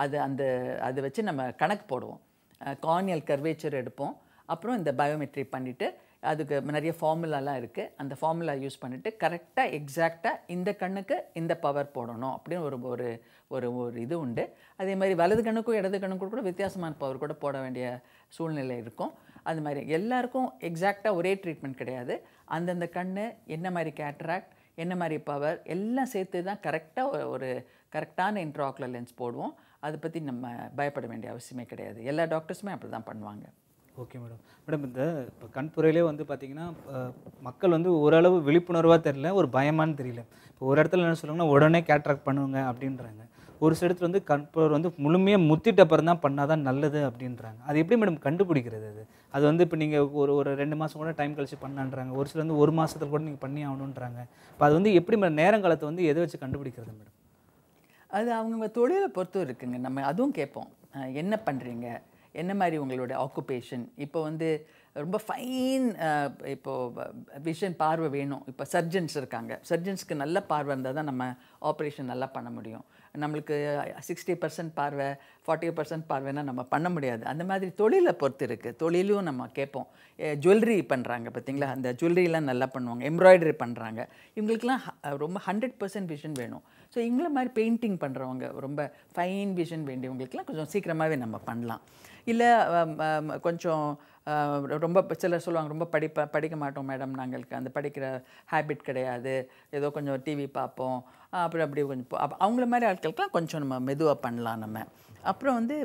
அதை வச்சு நம்ம கணக்கு போடுவோம். கார்னியல் கர்வேச்சர் எடுப்போம். அப்புறம் இந்த பயோமெட்ரி பண்ணிவிட்டு அதுக்கு நிறைய ஃபார்முலாலாம் இருக்குது. அந்த ஃபார்முலா யூஸ் பண்ணிவிட்டு கரெக்டாக எக்ஸாக்டாக இந்த கண்ணுக்கு இந்த பவர் போடணும் அப்படின்னு ஒரு ஒரு ஒரு இது உண்டு. அதே மாதிரி வலது கண்ணுக்கும் இடது கண்ணுக்கும் கூட வித்தியாசமான பவர் கூட போட வேண்டிய சூழ்நிலை இருக்கும். அது மாதிரி எல்லாருக்கும் எக்ஸாக்டாக ஒரே ட்ரீட்மெண்ட் கிடையாது. அந்தந்த கண்ணு என்ன மாதிரி கேட்ராக்ட், என்ன மாதிரி பவர் எல்லாம் சேர்த்து தான் கரெக்டாக கரெக்டான இன்ட்ராஆக்குலர் லென்ஸ் போடுவோம். அதை பற்றி நம்ம பயப்பட வேண்டிய அவசியமே கிடையாது. எல்லா டாக்டர்ஸுமே அப்படி தான் பண்ணுவாங்க. Okay madam. இந்த இப்போ கண்புரையிலே வந்து பார்த்திங்கன்னா மக்கள் வந்து ஓரளவு விழிப்புணர்வாக தெரியல, ஒரு பயமானு தெரியல. இப்போ ஒரு இடத்துல என்ன சொல்லுவாங்கன்னா உடனே கேட்ராக்ட் பண்ணுங்க அப்படின்றாங்க. ஒரு சில இடத்துல வந்து கண்புரை வந்து முழுமையாக முத்திட்ட அப்புறம் தான் பண்ணால் தான் நல்லது அப்படின்றாங்க. அது எப்படி மேடம் கண்டுபிடிக்கிறது? அது வந்து இப்போ நீங்கள் ஒரு 2 மாதம் கூட டைம் கழிச்சு பண்ணான்றாங்க. ஒரு சில வந்து 1 மாதத்தில் கூட நீங்கள் பண்ணி ஆகணுன்றாங்க. இப்போ அது வந்து எப்படி மேடம் நேரங்காலத்தை வந்து எதை வச்சு கண்டுபிடிக்கிறது மேடம்? அது அவங்க தொழிலை பொறுத்தும் இருக்குங்க. நம்ம அதுவும் கேட்போம், என்ன பண்ணுறீங்க, என்ன மாதிரி உங்களோட ஆக்குபேஷன். இப்போ வந்து ரொம்ப ஃபைன் இப்போது விஷன் பார்வை வேணும். இப்போ சர்ஜன்ஸ் இருக்காங்க. சர்ஜன்ஸ்க்கு நல்ல பார்வை இருந்தால் தான் நம்ம ஆப்ரேஷன் நல்லா பண்ண முடியும். நம்மளுக்கு 60% பார்வை 40% பார்வைனா நம்ம பண்ண முடியாது. அந்த மாதிரி தொழிலை பொறுத்து இருக்குது. தொழிலும் நம்ம கேட்போம். ஜுவல்லரி பண்ணுறாங்க பார்த்தீங்களா, அந்த ஜுவல்லரிலாம் நல்லா பண்ணுவாங்க. எம்ப்ராய்டரி பண்ணுறாங்க. இவங்களுக்குலாம் ரொம்ப 100% விஷன் வேணும். ஸோ இவங்கள மாதிரி பெயிண்டிங் பண்ணுறவங்க ரொம்ப ஃபைன் விஷன் வேண்டியவங்களுக்குலாம் கொஞ்சம் சீக்கிரமாகவே நம்ம பண்ணலாம். இல்லை கொஞ்சம் ரொம்ப சிலர் சொல்லுவாங்க ரொம்ப படிக்க மாட்டோம் மேடம், நாங்களுக்கு அந்த படிக்கிற ஹேபிட் கிடையாது, ஏதோ கொஞ்சம் டிவி பார்ப்போம், அப்புறம் அப்படி கொஞ்சம் அவங்கள மாதிரி ஆட்களுக்கெலாம் கொஞ்சம் நம்ம மெதுவாக பண்ணலாம் நம்ம. அப்புறம் வந்து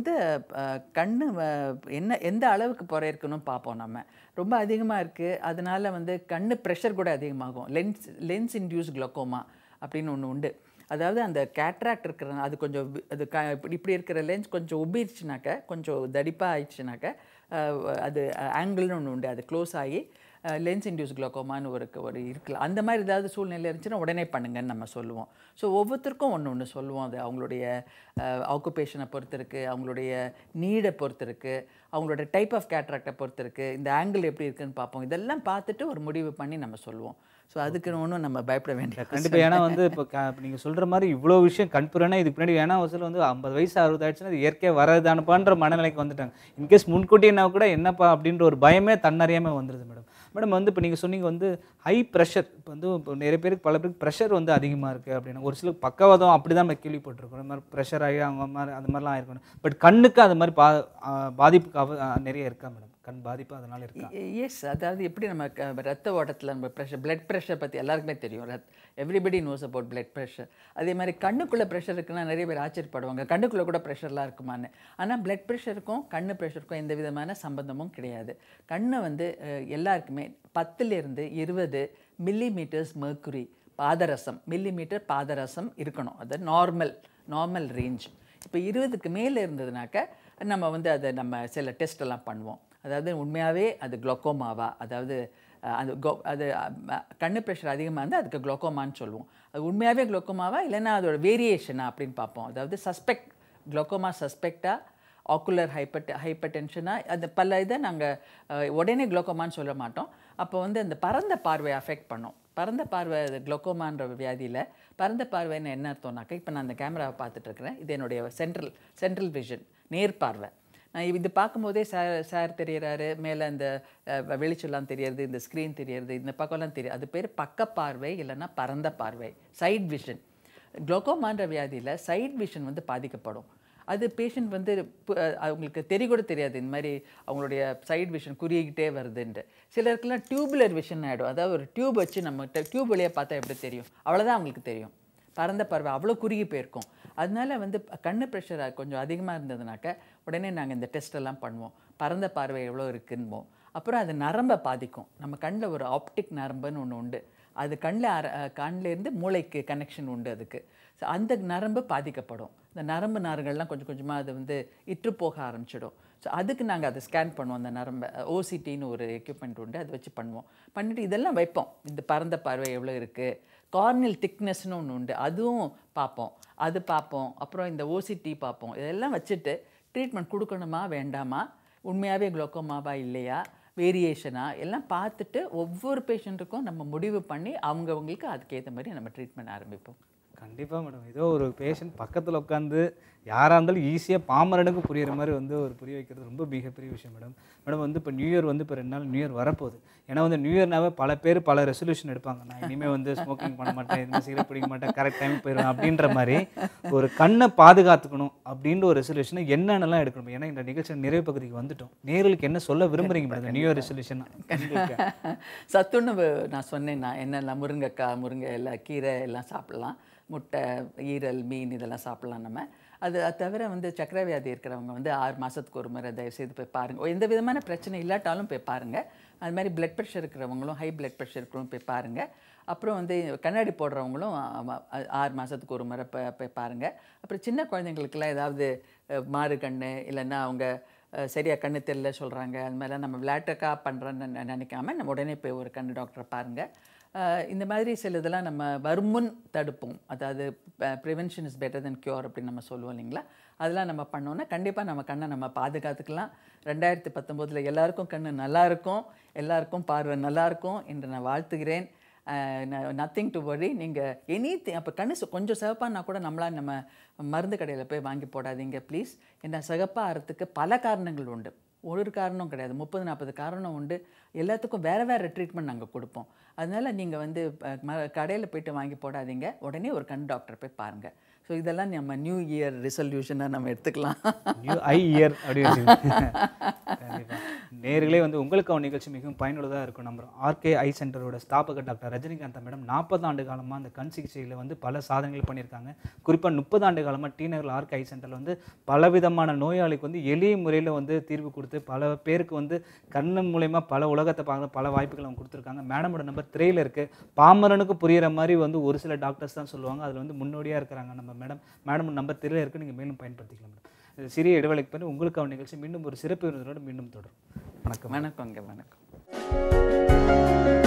கண்ணு எந்த அளவுக்கு இருக்கணும் பார்ப்போம் நம்ம. ரொம்ப அதிகமாக இருக்குது, அதனால வந்து கண்ணு ப்ரெஷர் கூட அதிகமாகும். லென்ஸ் இன்டியூஸ் குளோக்கோமா அப்படின்னு ஒன்று உண்டு. அதாவது அந்த கேட்ராக்ட் இருக்கிற அது கொஞ்சம் இப்படி இருக்கிற லென்ஸ் கொஞ்சம் உபிடுச்சுனாக்க, கொஞ்சம் தடிப்பாக ஆயிடுச்சுனாக்க, அது ஆங்கிள்னு ஒன்று உண்டு. அது க்ளோஸ் ஆகி லென்ஸ் இன்டியூஸ் குளோக்கோமான்னு ஒரு இருக்கலாம். அந்த மாதிரி ஏதாவது சூழ்நிலை இருந்துச்சுன்னா உடனே பண்ணுங்கன்னு நம்ம சொல்லுவோம். ஸோ ஒவ்வொருத்தருக்கும் ஒன்று சொல்லுவோம். அது அவங்களுடைய ஆக்குபேஷனை பொறுத்து இருக்குது, அவங்களுடைய நீடை பொறுத்து இருக்குது, அவங்களோட டைப் ஆஃப் கேட்ராக்டை பொறுத்து இருக்குது, இந்த ஆங்கிள் எப்படி இருக்குதுன்னு பார்ப்போம். இதெல்லாம் பார்த்துட்டு ஒரு முடிவு பண்ணி நம்ம சொல்லுவோம். ஸோ அதுக்கு ஒன்றும் நம்ம பயப்பட வேண்டிய கண்டிப்பாக. ஏன்னா வந்து இப்போ நீங்கள் சொல்கிற மாதிரி இவ்வளோ விஷயம் கண்புரைனா இதுக்கு முன்னாடி ஏன்னா ஒரு சில வந்து 50 வயசு 60 ஆயிடுச்சுன்னா அது இயற்கையாக வரதானப்பான்ற மனநிலைக்கு வந்துட்டாங்க. இன்கேஸ் முன்கூட்டினா கூட என்னப்பா அப்படின்ற ஒரு பயமே தன்னறியாமல் வந்துடுது மேடம். வந்து இப்போ நீங்கள் சொன்னீங்க வந்து ஹை ப்ரெஷர், இப்போ வந்து இப்போ நிறைய பேருக்கு பல பேருக்கு ப்ரெஷர் வந்து அதிகமாக இருக்குது அப்படின்னா, ஒரு சில பக்கவாதம் அப்படி தான் நம்ம கேள்விப்பட்டிருக்கோம். இந்த மாதிரி ப்ரெஷர் ஆகி அவங்க மாதிரி அந்த மாதிரிலாம் ஆயிருக்கணும். பட் கண்ணுக்கு அது மாதிரி பாதிப்புக்கு நிறைய இருக்கா மேடம்? கண் பாதிப்பு அதனால இருக்கா? எஸ். அதாவது எப்படி நம்ம ரத்த ஓட்டத்தில் நம்ம பிளட் ப்ரெஷர் பற்றி எல்லாருக்குமே தெரியும். Everybody knows about blood pressure. அதே மாதிரி கண்ணுக்குள்ளே ப்ரெஷர் இருக்குன்னா நிறைய பேர் ஆச்சரியப்படுவாங்க, கண்ணுக்குள்ளே கூட ப்ரெஷர்லாம் இருக்குமான்னு. ஆனால் பிளட் ப்ரெஷருக்கும் கண்ணு ப்ரெஷருக்கும் எந்த விதமான சம்பந்தமும் கிடையாது. கண்ணை வந்து எல்லாருக்குமே 10 to 20 மில்லிமீட்டர்ஸ் மெர்க்குரி பாதரசம், மில்லிமீட்டர் பாதரசம் இருக்கணும். அது நார்மல் ரேஞ்ச். இப்போ 20க்கு மேலே இருந்ததுனாக்க நம்ம வந்து அதை நம்ம சில டெஸ்ட்டெல்லாம் பண்ணுவோம். அதாவது உண்மையாகவே அது குளோக்கோமாவா, அதாவது அது கண்ணு ப்ரெஷர் அதிகமாக இருந்தால் அதுக்கு குளோக்கோமான்னு சொல்லுவோம். அது உண்மையாகவே குளோக்கோமாவா இல்லைன்னா அதோட வேரியேஷனா அப்படின்னு பார்ப்போம். அதாவது குளோக்கோமா சஸ்பெக்டாக, ஆக்குலர் ஹைப்பர் டென்ஷனாக, அது பல இதை நாங்கள் உடனே குளோக்கோமான்னு சொல்ல மாட்டோம். அப்போ வந்து அந்த பரந்த பார்வையை அஃபெக்ட் பண்ணோம். பரந்த பார்வை குளோக்கோமான்ற வியாதியில் பரந்த பார்வைன்னு என்ன அர்த்தம்னாக்கா, இப்போ நான் அந்த கேமராவை பார்த்துட்ருக்கிறேன், இது என்னுடைய சென்ட்ரல் விஷன், நேர்பார்வை. நான் இது பார்க்கும்போதே சார் தெரியறாரு, மேலே அந்த வெளிச்செல்லாம் தெரியறது, இந்த ஸ்க்ரீன் தெரியறது, இந்த பக்கம்லாம் தெரியும். அது பேர் பக்க பார்வை இல்லைன்னா பரந்த பார்வை, சைட் விஷன். குளோக்கோமான்ற வியாதியில் சைட் விஷன் வந்து பாதிக்கப்படும். அது பேஷண்ட் வந்து அவங்களுக்கு கூட தெரியாது இந்த மாதிரி அவங்களுடைய சைடு விஷன் குறுகிக்கிட்டே வருதுன்ட்டு. சிலருக்குலாம் டியூபுலர் விஷன் ஆகிடும். அதாவது ஒரு டியூப் வச்சு நம்ம டியூப் வழியாக பார்த்தா எப்படி தெரியும், அவ்வளோதான் அவங்களுக்கு தெரியும். பரந்த பார்வை அவ்வளோ குறுகி போயிருக்கும். அதனால வந்து கண்ணு ப்ரெஷர் கொஞ்சம் அதிகமாக இருந்ததுனாக்க உடனே நாங்கள் இந்த டெஸ்ட்டெல்லாம் பண்ணுவோம். பரந்த பார்வை எவ்வளோ இருக்குன்னுவோம். அப்புறம் அது நரம்பை பாதிக்கும். நம்ம கண்ணில் ஒரு ஆப்டிக் நரம்புன்னு ஒன்று உண்டு. அது கண்ணிலேருந்து மூளைக்கு கனெக்ஷன் உண்டு அதுக்கு. ஸோ அந்த நரம்பு பாதிக்கப்படும். இந்த நரம்பு நார்கள்லாம் கொஞ்சம் கொஞ்சமாக அது வந்து இற்று போக ஆரம்பிச்சிடும். ஸோ அதுக்கு நாங்கள் அதை ஸ்கேன் பண்ணுவோம். அந்த நரம்பை ஓசிடின்னு ஒரு எக்யூப்மெண்ட் உண்டு, அதை வச்சு பண்ணுவோம். பண்ணிவிட்டு இதெல்லாம் வைப்போம். இந்த பரந்த பார்வை எவ்வளோ இருக்குது, கார்னியல் திக்னஸ்னு ஒன்று உண்டு, அதுவும் பார்ப்போம். அது பார்ப்போம். அப்புறம் இந்த ஓசிடி பார்ப்போம். இதெல்லாம் வச்சுட்டு ட்ரீட்மெண்ட் கொடுக்கணுமா வேண்டாமா, உண்மையாகவே குளோக்கோமாவா இல்லையா, வேரியேஷனா எல்லாம் பார்த்துட்டு ஒவ்வொரு பேஷண்ட்டுக்கும் நம்ம முடிவு பண்ணி அவங்கவுங்களுக்கு அதுக்கேற்ற மாதிரி நம்ம ட்ரீட்மெண்ட் ஆரம்பிப்போம். கண்டிப்பாக மேடம். ஏதோ ஒரு பேஷண்ட் பக்கத்தில் உட்காந்து யாராக இருந்தாலும் ஈஸியாக பாமரனுக்கு புரியுற மாதிரி வந்து ஒரு புரிய வைக்கிறது ரொம்ப மிகப்பெரிய விஷயம் மேடம். மேடம் வந்து இப்போ நியூ இயர் வந்து இப்போ 2 நாள் நியூ இயர் வரப்போகுது. ஏன்னா வந்து நியூ இயர்னாவே பல பேர் பல ரெசல்யூஷன் எடுப்பாங்க. நான் இனிமேல் வந்து ஸ்மோக்கிங் பண்ண மாட்டேன், இனிமேல் சிகரெட் பிடிக்க மாட்டேன், கரெக்ட் டைம் போயிடுவேன் அப்படின்ற மாதிரி ஒரு கண்ணை பாதுகாத்துக்கணும் அப்படின்ற ஒரு ரெசல்யூஷனை என்னென்னலாம் எடுக்கணும்? ஏன்னா இந்த நிகழ்ச்சி நிறைவு பகுதிக்கு வந்துட்டோம். நேர்களுக்கு என்ன சொல்ல விரும்புகிறீங்க மேடம் நியூ இயர் ரெசல்யூஷன்? சத்துணவு நான் சொன்னேன். நான் என்னெல்லாம் முருங்கைக்காய், முருங்கை எல்லாம், கீரை எல்லாம் சாப்பிட்லாம். முட்டை, ஈரல், மீன் இதெல்லாம் சாப்பிட்லாம் நம்ம. அது தவிர வந்து சக்கரை வியாதி இருக்கிறவங்க வந்து 6 மாதத்துக்கு ஒரு முறை தயவுசெய்து போய் பாருங்கள். எந்த விதமான பிரச்சனை இல்லாட்டாலும் போய் பாருங்கள். அது மாதிரி பிளட் ப்ரெஷர் இருக்கிறவங்களும், ஹை பிளட் ப்ரெஷர் இருக்கிறவங்களும் போய் பாருங்கள். அப்புறம் வந்து கண்ணாடி போடுறவங்களும் 6 மாதத்துக்கு ஒரு முறை போய் பாருங்கள். அப்புறம் சின்ன குழந்தைங்களுக்கெல்லாம் ஏதாவது மாறு கண்ணு இல்லைன்னா அவங்க சரியாக கண்ணு தெரியல சொல்கிறாங்க, அது மாதிரிலாம் நம்ம விளையாட்டுக்காக பண்ணுறோன்னு நினைக்காம நம்ம உடனே போய் ஒரு கண்ணு டாக்டரை பாருங்கள். இந்த மாதிரி சில இதெல்லாம் நம்ம வருமுன் தடுப்போம். அதாவது prevention is better then cure அப்படின்னு நம்ம சொல்லுவோம் இல்லைங்களா. அதெல்லாம் நம்ம பண்ணோன்னா கண்டிப்பாக நம்ம கண்ணை நம்ம பாதுகாத்துக்கலாம். 2019 எல்லாருக்கும் கண்ணு நல்லாயிருக்கும், எல்லாருக்கும் பார்வை நல்லாயிருக்கும் என்று நான் வாழ்த்துகிறேன். Nothing to worry. நீங்கள் அப்போ கண்ணு கொஞ்சம் சிவப்பானா கூட நம்ம மருந்து கடையில் போய் வாங்கி போடாதீங்க ப்ளீஸ். ஏன்னா சிவப்பாக ஆகிறதுக்கு பல காரணங்கள் உண்டு. ஒரு காரணம் கிடையாது, 30-40 காரணம் உண்டு. எல்லாத்துக்கும் வேறு வேறு ட்ரீட்மெண்ட் நாங்கள் கொடுப்போம். அதனால் நீங்கள் வந்து கடையில் போய்ட்டு வாங்கி போடாதீங்க, உடனே ஒரு கண் டாக்டரை போய் பாருங்கள். ஸோ இதெல்லாம் நம்ம நியூ இயர் ரெசல்யூஷனாக நம்ம எடுத்துக்கலாம். நியூ ஐ இயர் அப்படின்னு கண்டிப்பாக நேர்களே வந்து உங்களுக்கு அவன் நிகழ்ச்சி மிகவும் பயனுள்ளதாக இருக்கும். நம்ம ஆர்கே ஐ சென்டரோட ஸ்தாபகர் டாக்டர் ரஜினிகாந்தா மேடம் 40 ஆண்டு காலமாக அந்த கண் சிகிச்சையில் வந்து பல சாதனைகள் பண்ணியிருக்காங்க. குறிப்பாக 30 ஆண்டு காலமாக டி நகர் ஆர்கே ஐ சென்டரில் வந்து பலவிதமான நோயாளிக்கு வந்து எளிய முறையில் வந்து தீர்வு கொடுத்து பல பேருக்கு வந்து கண்ணு மூலயமா பல உலகத்தை பார்க்குற பல வாய்ப்புகள் அவங்க கொடுத்துருக்காங்க. மேடமோட நம்பர் 3ல் இருக்குது. பாமரனுக்கு புரிகிற மாதிரி வந்து ஒரு சில டாக்டர்ஸ் தான் சொல்லுவாங்க, அதில் வந்து முன்னோடியாக இருக்கிறாங்க நம்ம மேடம் நம்பர் 3ல் இருக்குது. நீங்கள் மேலும் பயன்படுத்திக்கலாம் மேடம். சிறிய இடைவெளிக்கு பண்ணி உங்களுக்கு அவன் நிகழ்ச்சி மீண்டும் ஒரு சிறப்பு விருந்தோடு மீண்டும் தொடரும். வணக்கம். வணக்கங்க. வணக்கம்.